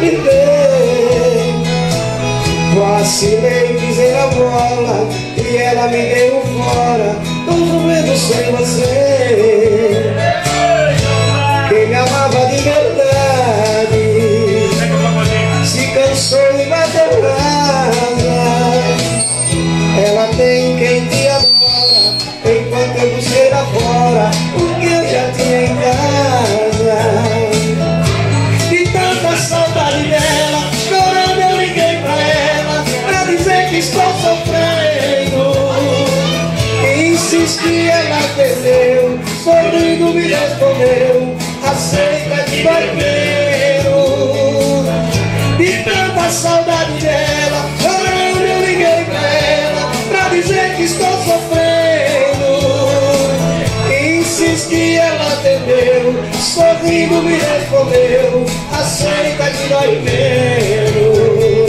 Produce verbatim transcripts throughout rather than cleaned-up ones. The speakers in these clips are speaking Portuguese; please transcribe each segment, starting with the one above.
viver. Vacilei, pisei na bola e ela me deu fora. Tô sofrendo sem você. Quem me amava de verdade se cansou e bateu casa. Ela tem quem te adora, enquanto eu busquei lá fora o que eu já tinha em casa. De tanta saudade dela, chorando eu liguei pra ela pra dizer que estou sofrendo. Insisti, ela atendeu, sorrindo me respondeu: aceita que vai primeiro. De tanta saudade dela, chorando eu liguei pra ela pra dizer que estou sofrendo. Insisti, ela atendeu, sorrindo me respondeu: aceita que dói menos.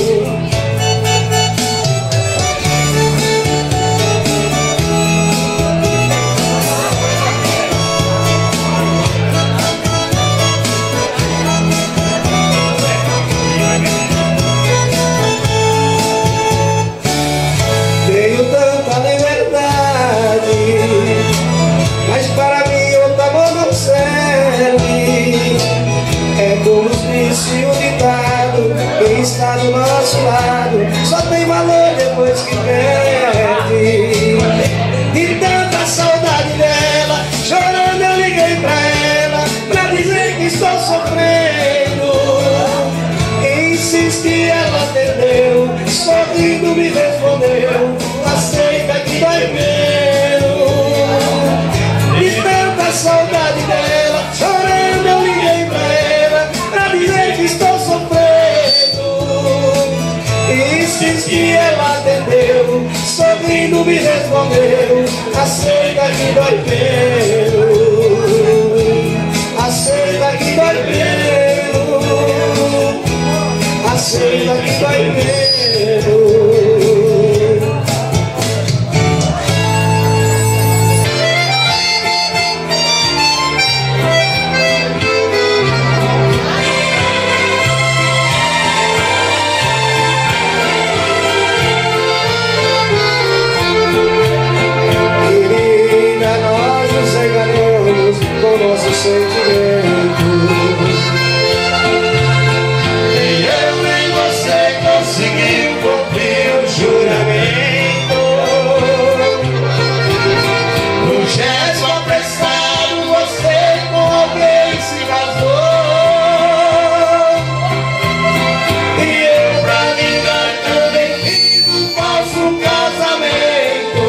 Tenho tanta liberdade, mas para mim outro amor não serve. É como disse o ditado: quem está do nosso lado só tem valor depois que perde. De tanta saudade dela, chorando eu liguei pra ela pra dizer que estou sofrendo. Insisti, ela atendeu, sorrindo me respondeu: aceita que dói menos. De tanta saudade dela, chorando eu liguei pra ela pra dizer que estou sofrendo. Insisti, ela atendeu, sorrindo me respondeu: aceita que dói menos. Aceita que dói menos. Aceita que dói menos. Querida, nós nos enganamos com nossos sentimentos. Nem eu nem você conseguiu cumprir o juramento. No gesto apressado você com alguém se casou. E eu pra vingar também fiz um falso casamento.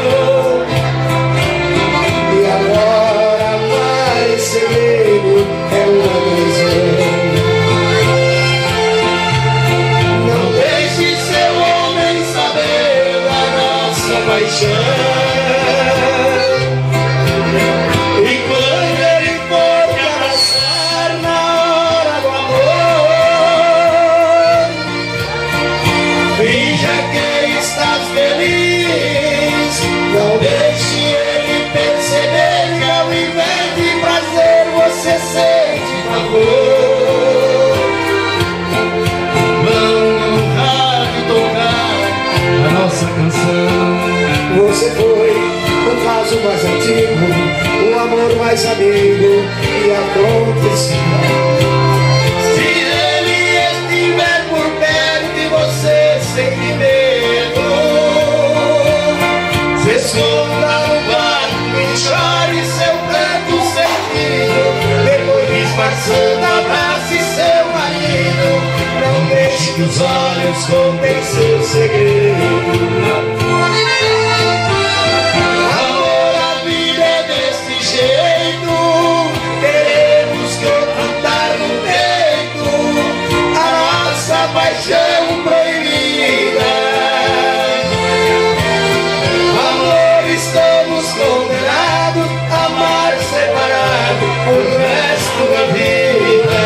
E agora mais segredo é uma prisão. Não deixe seu homem saber da nossa paixão. E quando ele for te abraçar na hora do amor, finja que estás feliz. Não deixe ele perceber que ao invés de prazer você sente favor. Vamos no rádio tocar a nossa canção. Você foi o caso mais antigo, o amor mais amigo que aconteceu. Se ele estiver por perto e você sente medo, se esconda no barco e chore seu canto sentido. Depois disfarçando, abrace seu marido. Não deixe que os olhos contem seu segredo. Amor, a vida é desse jeito. Queremos cantar no peito a nossa paixão proibida. Amor, estamos condenados a amar separado o resto da vida.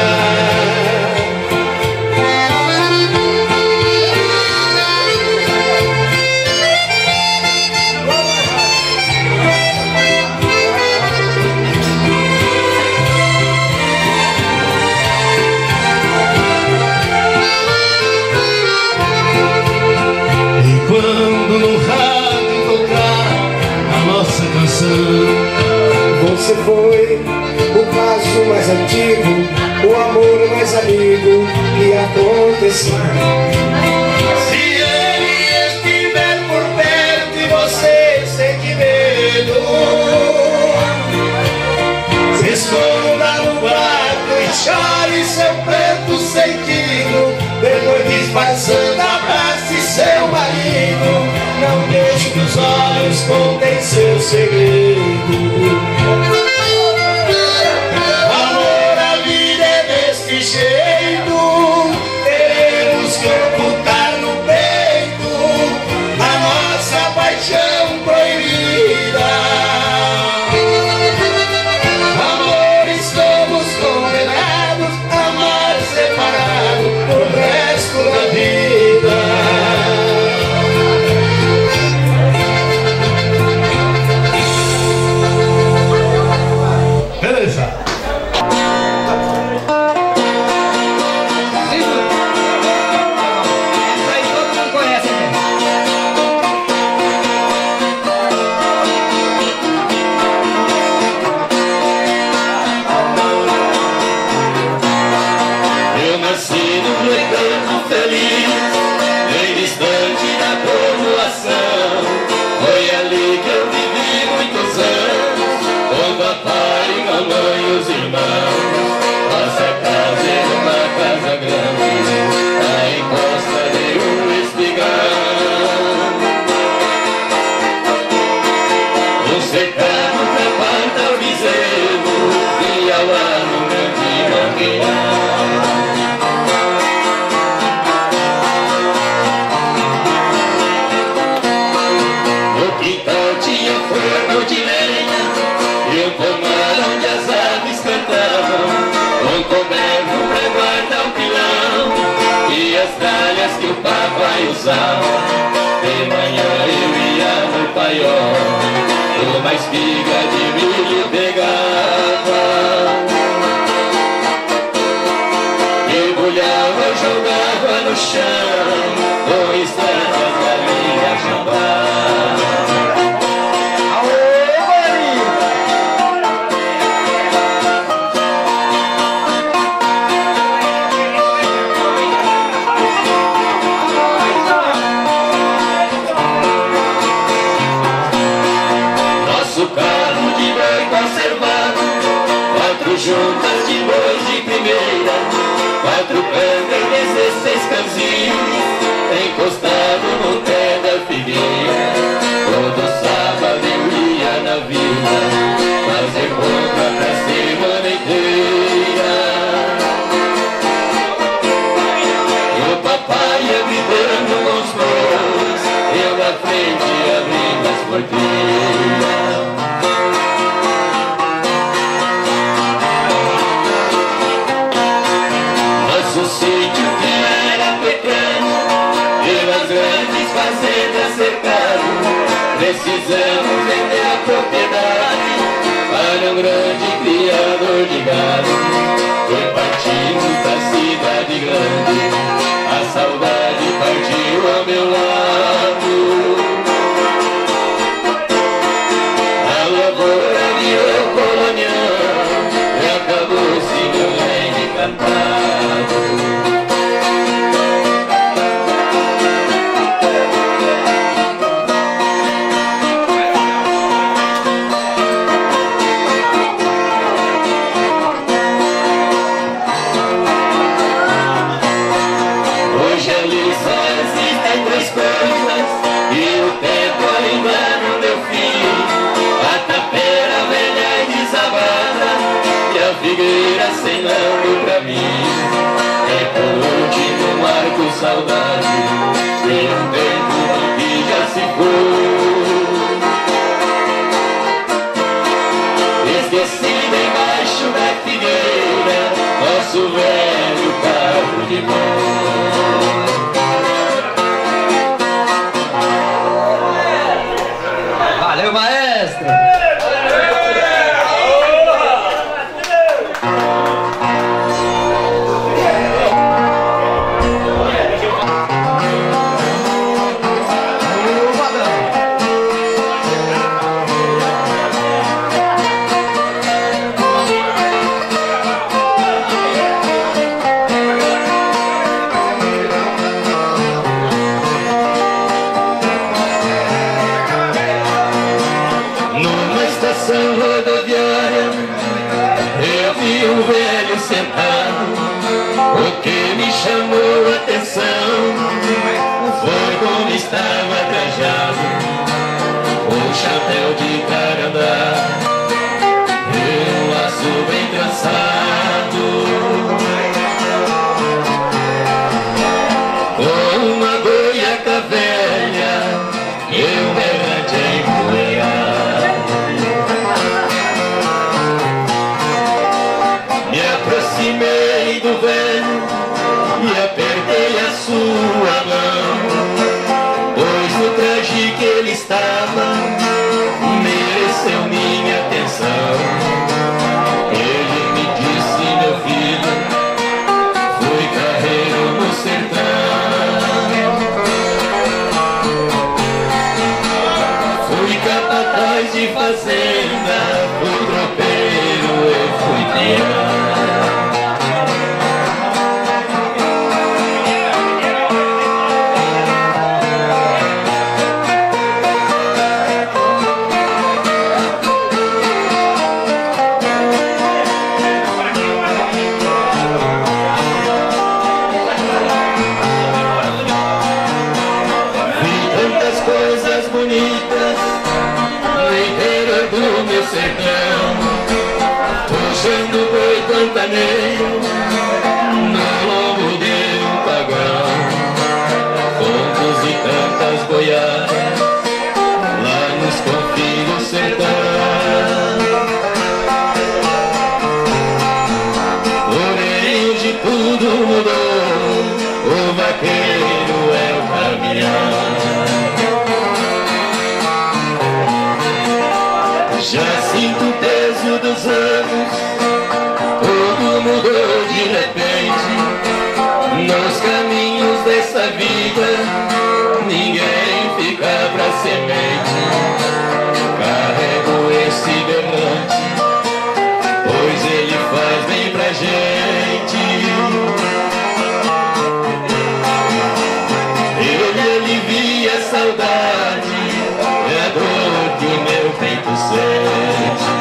Você foi o passo mais antigo, o amor mais amigo que aconteceu. Se ele estiver por perto e você sente medo, se esconda no quarto e chore seu pranto sentido. Depois disfarçando, abrace seu marido. Não deixe que os olhos contem seu segredo. Amor, a vida é deste jeito. Teremos que ocultar no peito a nossa paixão proibida. Amor, estamos condenados a amar separado pro resto da vida. Que o papai usava. De manhã eu ia no paiol, uma espiga de milho pegava, mergulhava, jogava no chão, com estampas da minha jambá. Juntas de bois de primeira, quatro canas, dezesseis canzinhos, encostado no pé da figueira. Todo sábado eu ia na vila, fazer compra pra semana inteira. O papai ia gritando com os bois, eu na frente abrindo as porteiras. O sítio que era pequeno, pelas grandes fazendas cercado, precisamos vender a propriedade para um grande criador de gado. Foi partindo da cidade grande, a saudade partiu ao meu lado. A lavoura virou colonial e acabou-se meu reino encantado. Figueira cenando pra mim, é por último marco saudade de um tempo que já se foi. Esquecido embaixo da figueira, nosso velho carro de mão. Valeu, maestro! chamou a atenção foi como estava trajado, o chapéu de carandá e um laço bem trançado, com uma boiaca velha e um berrante empoeirado. Me aproximei do velho e apertei a sua mão, pois no traje que ele estava mereceu minha atenção. Ele me disse: meu filho, fui carreiro no sertão, fui capataz de fazenda, fui tropeiro, eu fui peão. Puxando boi pantaneiro no lombo de um pagão, contos e tantas boiadas lá nos confins do sertão. Porém hoje tudo mudou, o vaqueiro é o caminhão. Já sinto o peso dos anos, tudo mudou de repente. Nos caminhos dessa vida, ninguém fica pra semente. Carrego esse berrante, pois ele faz bem pra gente. Ele alivia a saudade, é a dor que o meu peito sente.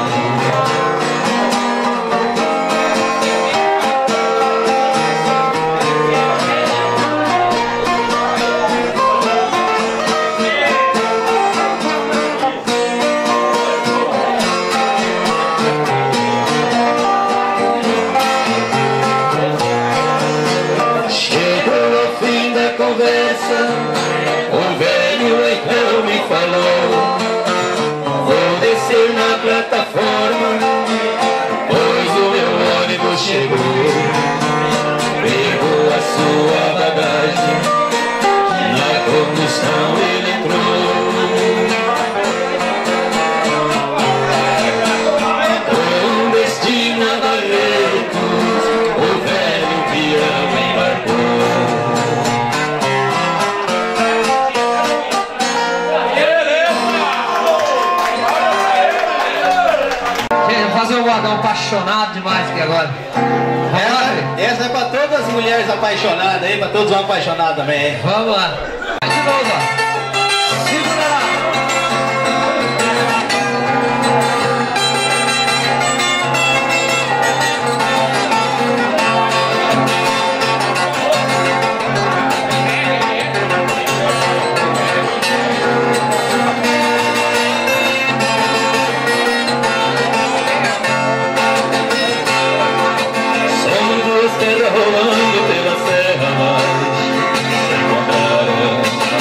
Chegou ao fim da conversa, o velho então me falou: vou descer na plataforma, pois o meu ônibus chegou. Pegou a sua bagagem, na condução ele entrou. Com destino a Barretos, o velho peão embarcou. Fazer um modão apaixonado demais aqui agora. Essa, essa é pra todas as mulheres apaixonadas aí, pra todos os apaixonados também. Vamos lá. De novo, ó. Segura lá. Rolando pela serra mais se encontraram.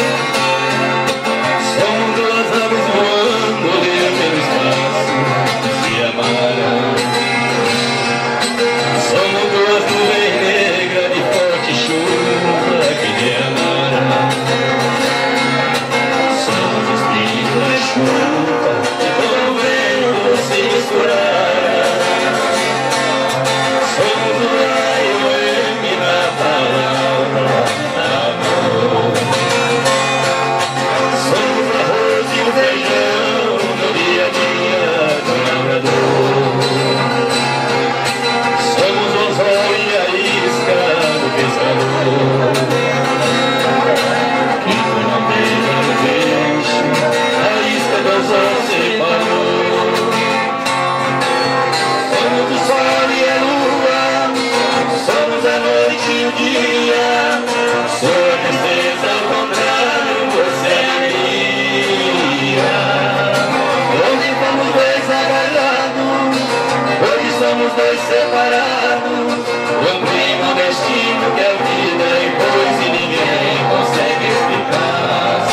São duas aves voando livre pelo espaço, se amaram. São duas nuvens negras de forte chuva que derramaram. São espinhos da chuva com o vento se misturaram. Somos o raio em noite e o dia, sua tristeza ao contrário, você alegria. Hoje fomos dois agarrados, hoje somos dois separados, cumprimos o destino que é a vida e coisa e ninguém consegue explicar.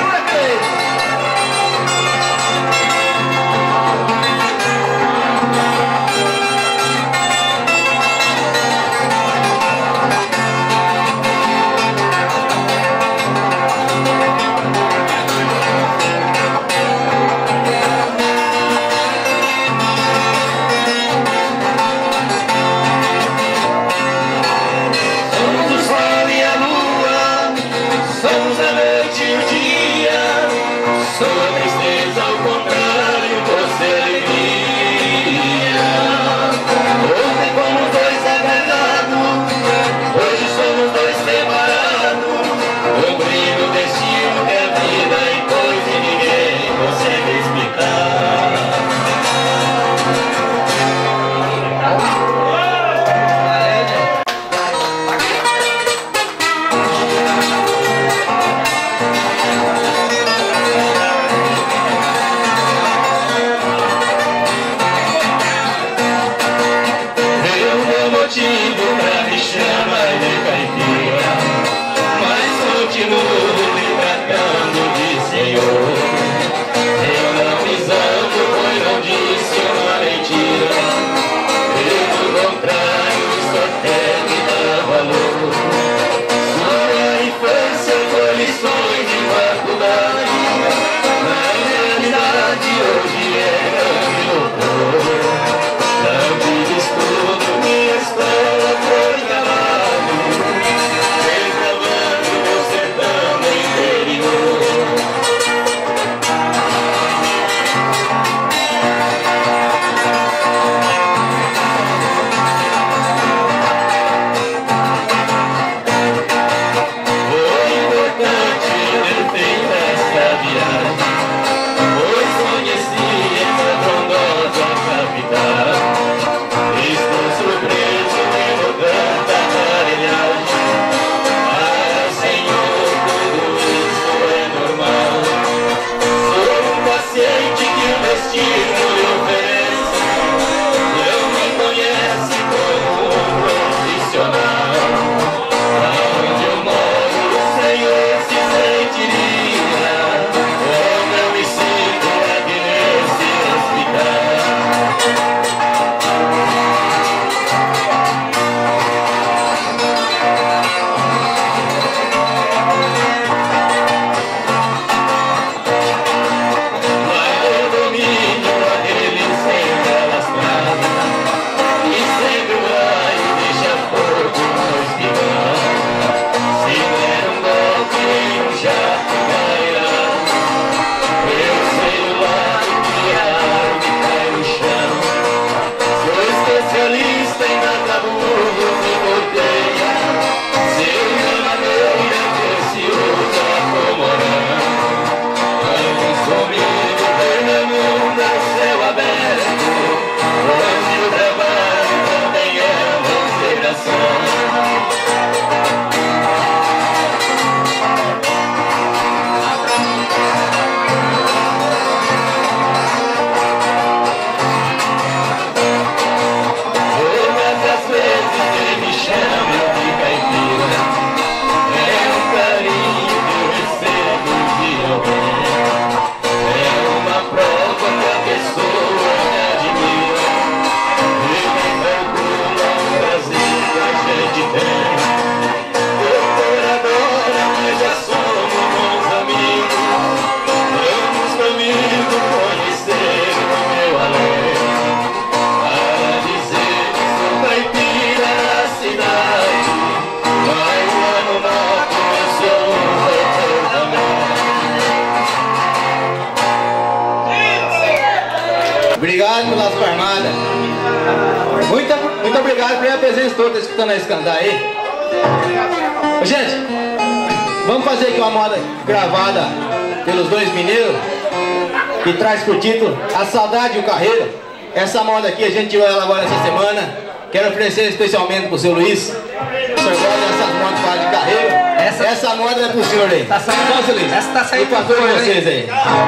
Obrigado pelas farmadas. Muito, muito obrigado pela presença toda escutando esse cantar aí. Gente, vamos fazer aqui uma moda gravada pelos dois mineiros, que traz por título A Saudade e o Carreiro. Essa moda aqui a gente tirou ela agora essa semana. Quero oferecer especialmente pro seu Luiz. O senhor gosta dessas motos de carreira? Essa, essa moto é pro senhor aí. Tá saindo, então, Celito, essa tá saindo pra todos vocês aí.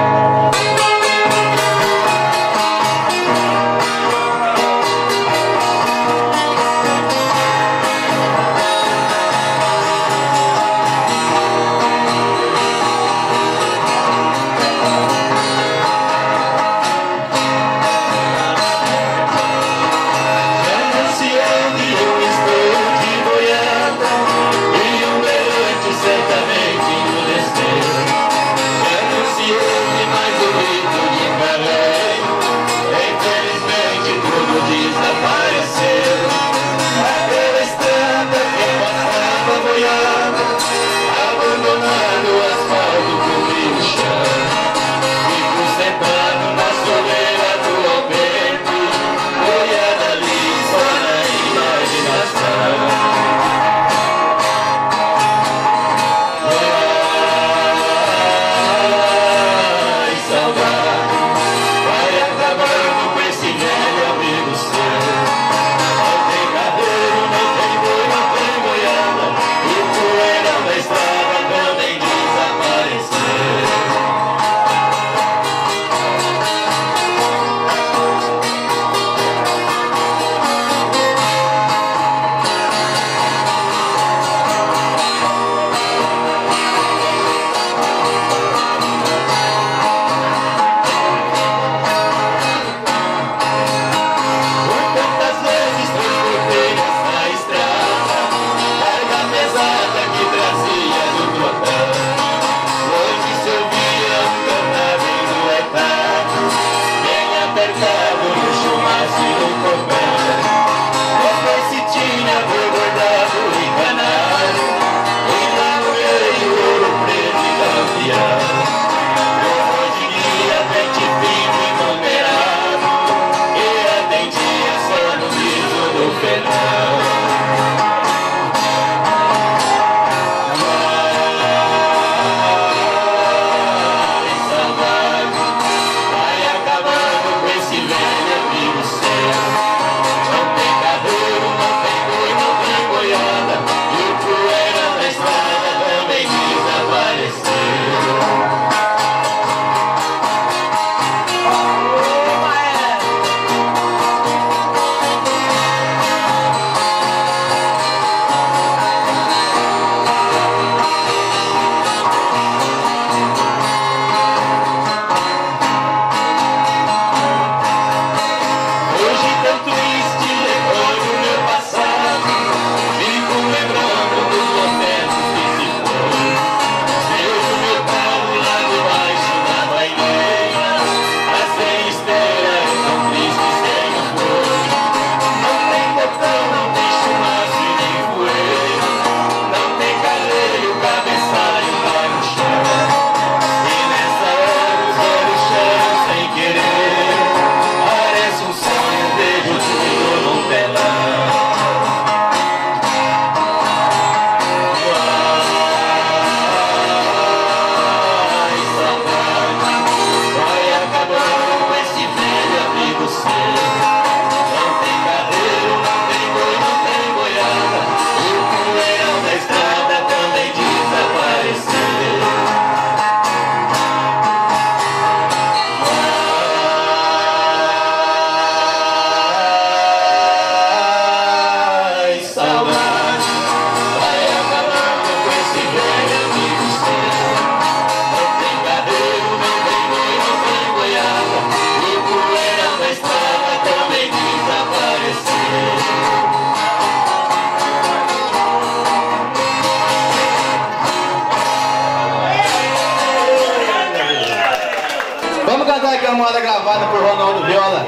Moda gravada por Ronaldo Viola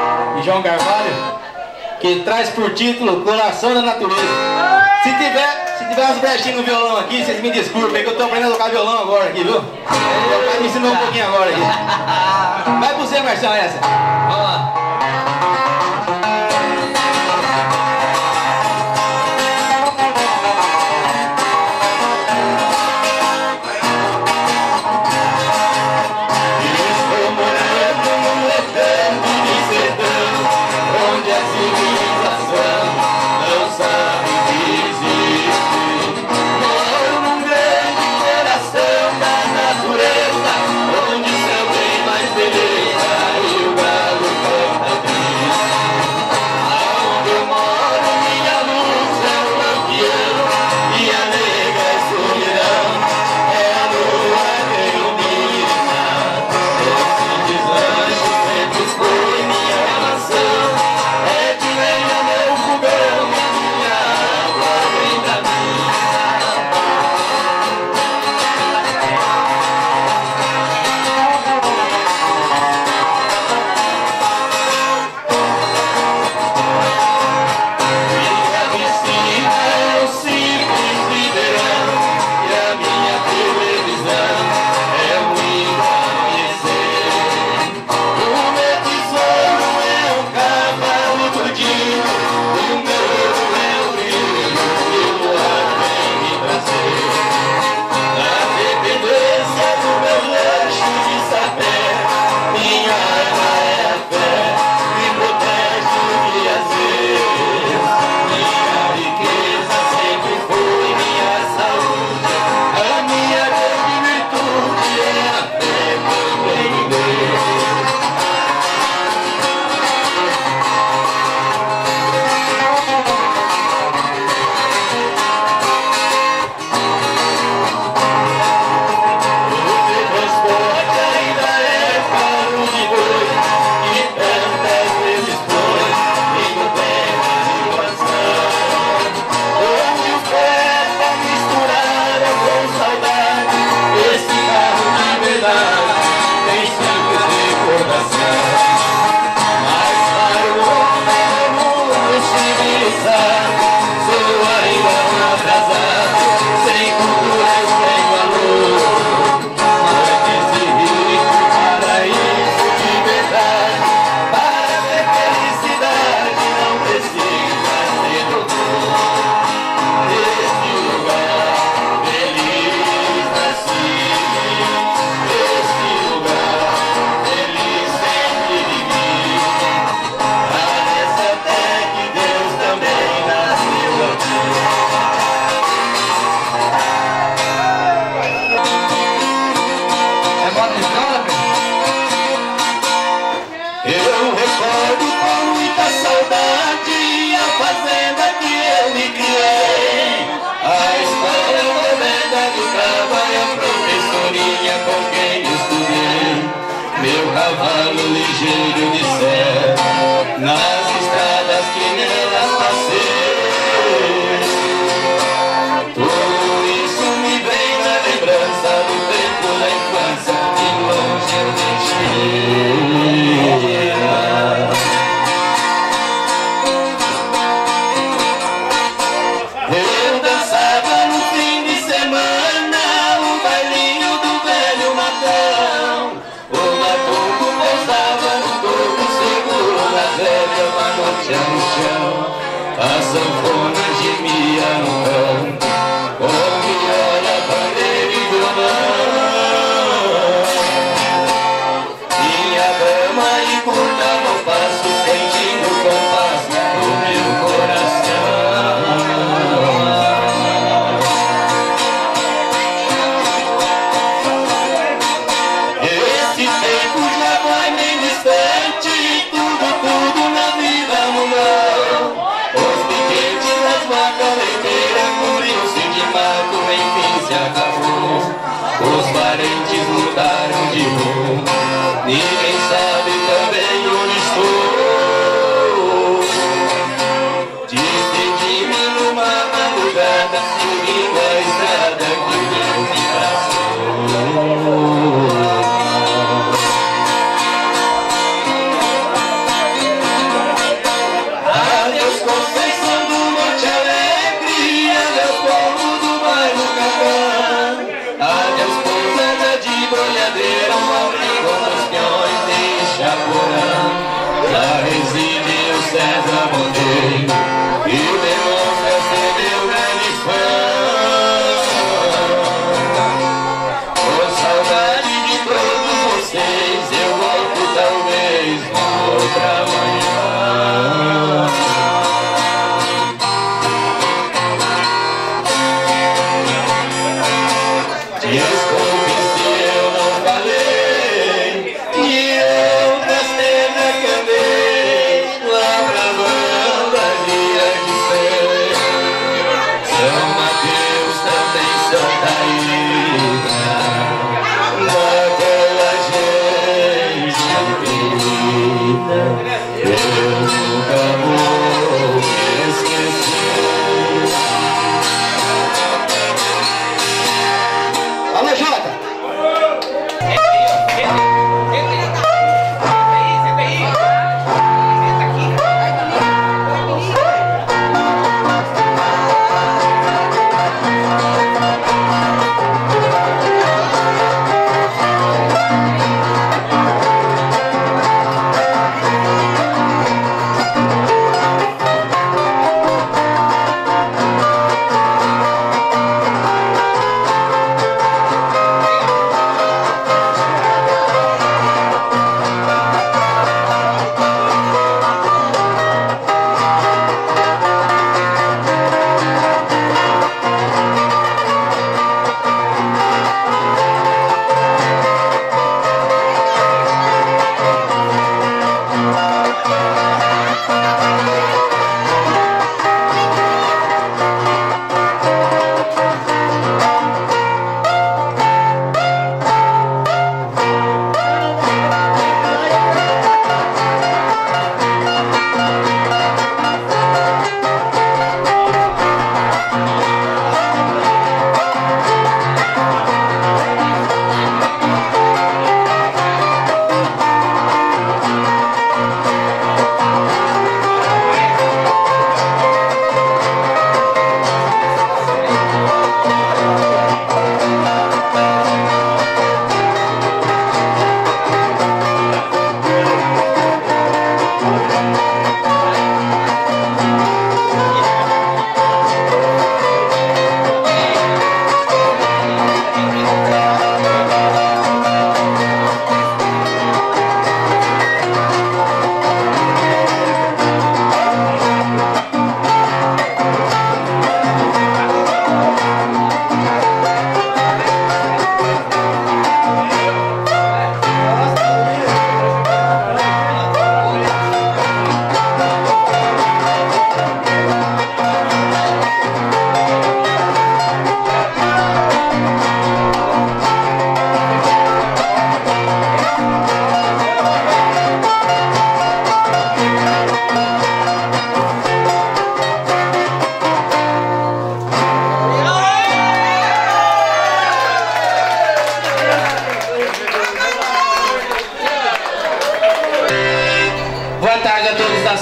e João Carvalho, que traz por título Coração da Natureza. Se tiver, se tiver umas brechinhas no violão aqui, vocês me desculpem, que eu tô aprendendo a tocar violão agora aqui, viu? Meu pai me ensinou um pouquinho agora aqui. Vai pra você, Marcelo, essa. Vamos lá. Onde a civilização não sabe dizer.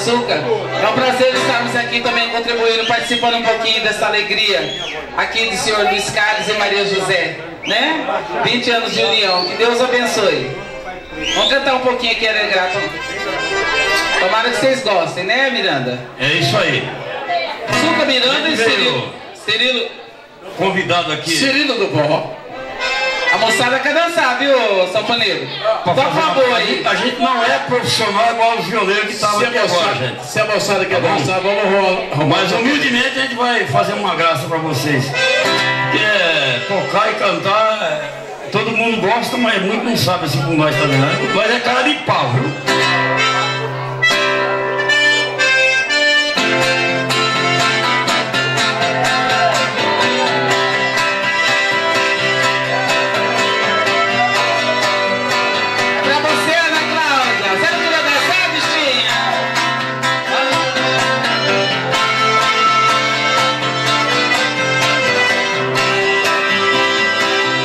Suca. É um prazer estarmos aqui também contribuindo, participando um pouquinho dessa alegria aqui do senhor Luiz Carlos e Maria José, né? vinte anos de união, que Deus abençoe. Vamos cantar um pouquinho aqui, é grato. Tomara que vocês gostem, né, Miranda? É isso aí. Suca, Miranda e Cirilo. Cirilo. Convidado aqui. Cirilo do Bó. A moçada quer dançar, viu, Sanfoneiro? Toca uma boa aí. A gente não é profissional igual os violeiros que estavam aqui agora, gente. Se a moçada quer dançar, vamos rolar. Mas humildemente a gente vai fazer uma graça pra vocês. Que é tocar e cantar, é, todo mundo gosta, mas muito não sabe assim como nós também, né? Mas é cara de pau, viu?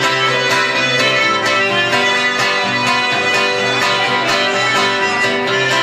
Thank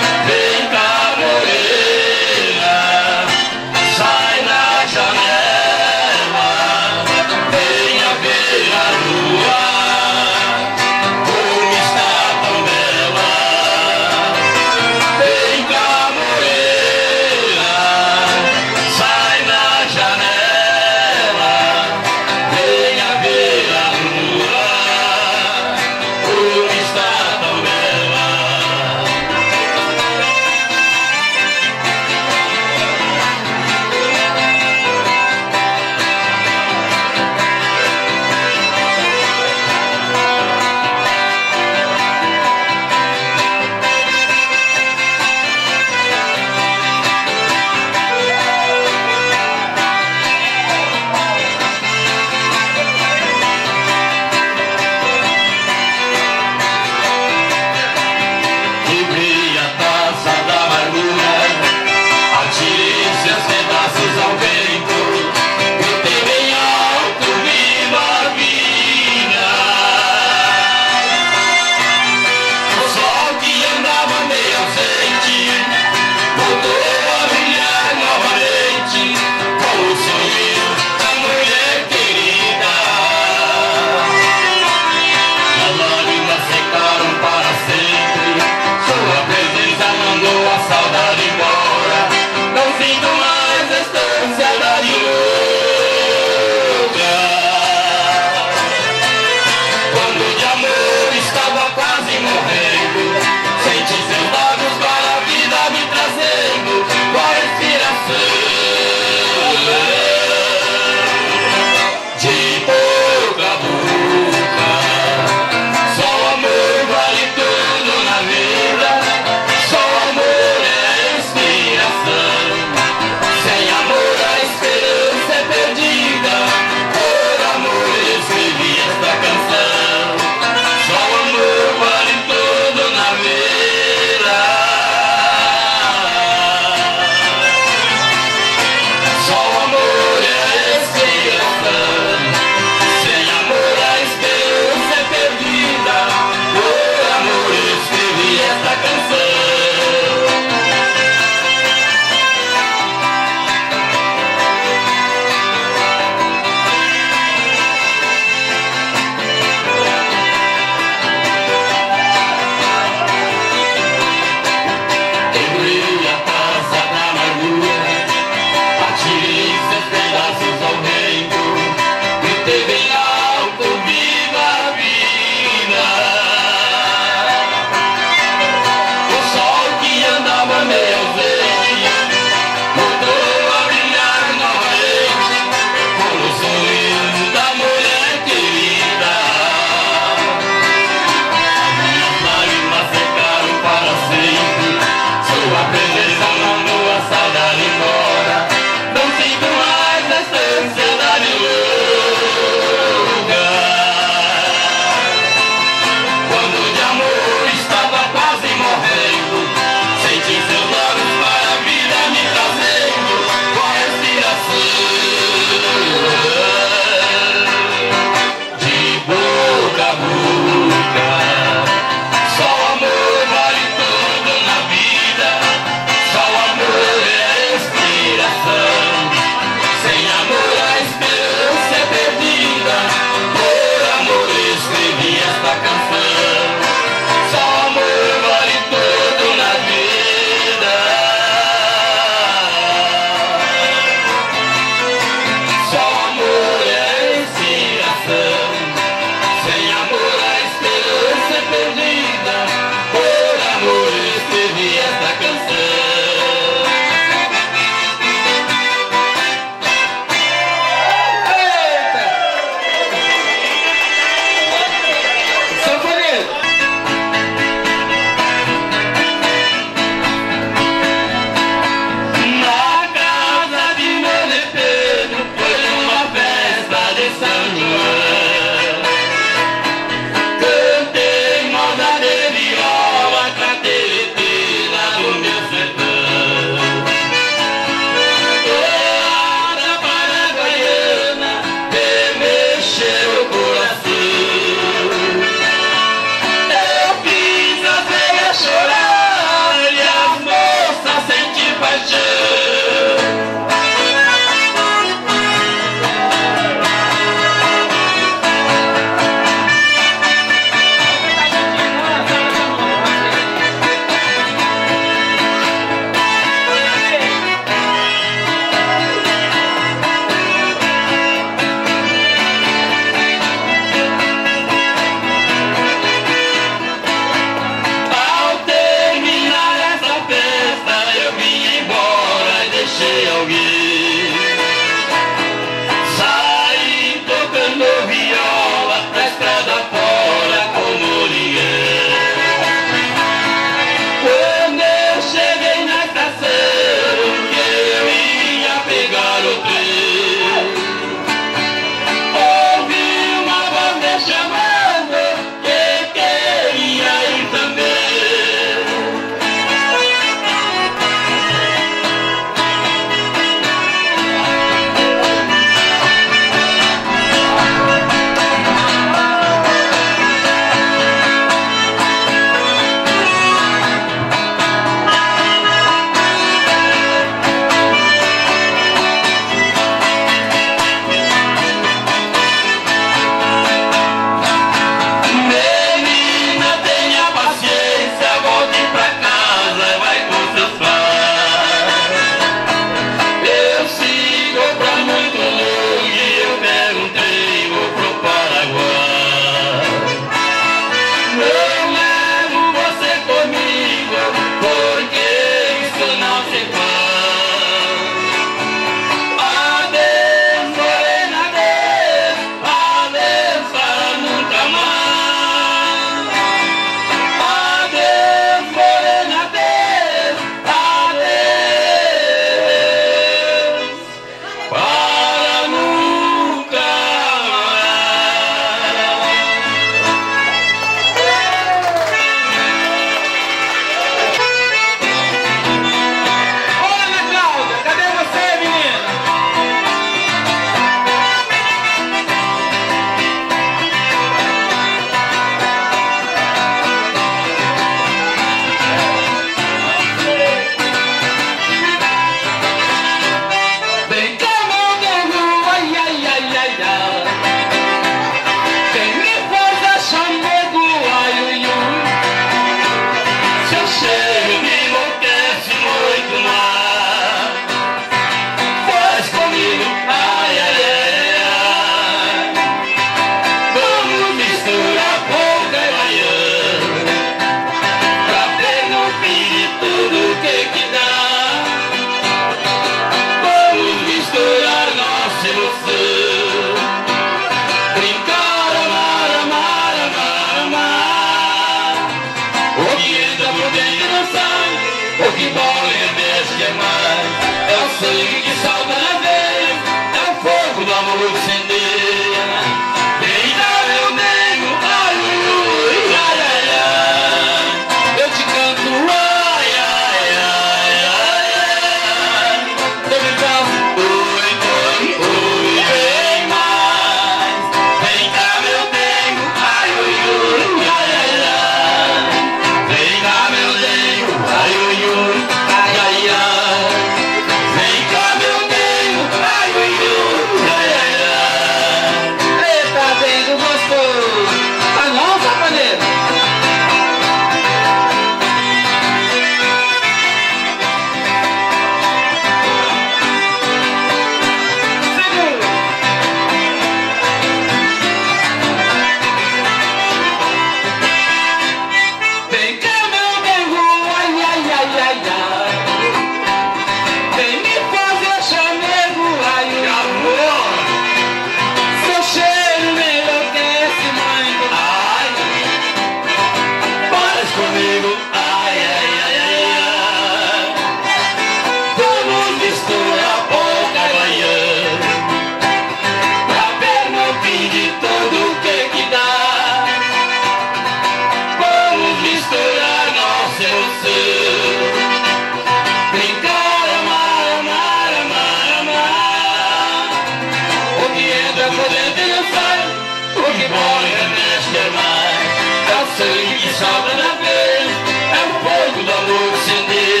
faz a gente não sai. O que morre remete é mais. É o sangue que sobra na veia, é o fogo do amor que acender.